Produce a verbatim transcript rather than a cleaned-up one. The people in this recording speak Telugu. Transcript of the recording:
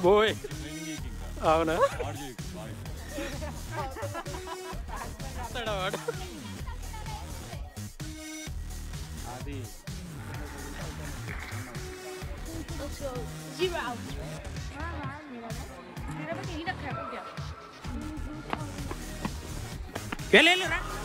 బోయ్ అవునా వాడు అది zero out. Dia dapat ini dah kerap dia. వెళ్ళి వెళ్ళి రా